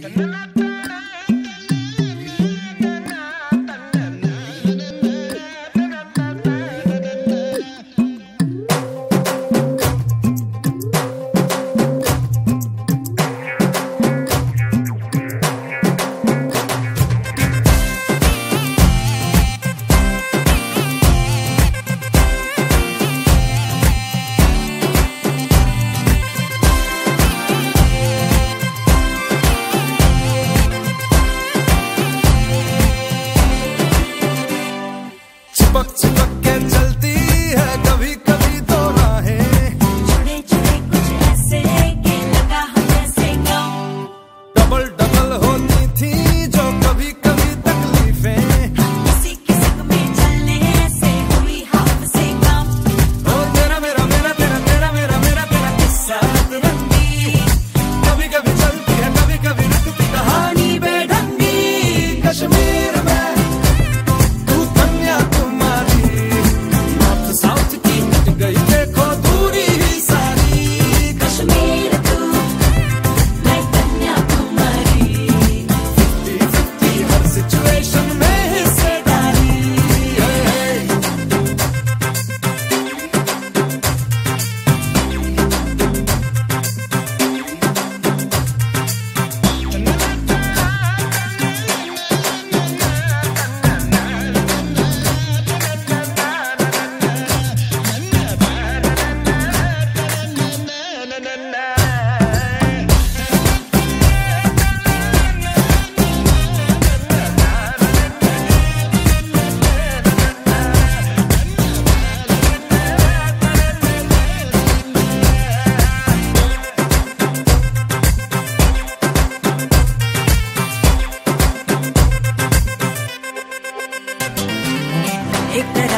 चिपक चिपक के चलती है कभी कभी तो राहें, जुड़े जुड़े कुछ ऐसे कि लगा हम जैसे गाँव। डबल डबल होती थी जो कभी कभी तकलीफें, किसी किसी में चलने से हुई हमसे कम। ओ तेरा मेरा मेरा तेरा तेरा मेरा मेरा तेरा किस्सा रंगी, कभी कभी चलती है कभी कभी रुकती कहानी बेढंगी। कश्मीर में तू कन्याकुमारी, नॉर्थ साउथ की मिट गई देखो दूरी ही सारी। कश्मीर तू मैं कन्याकुमारी, 50-50 हर सिचुएशन में हिस्सेदारी। एक तरह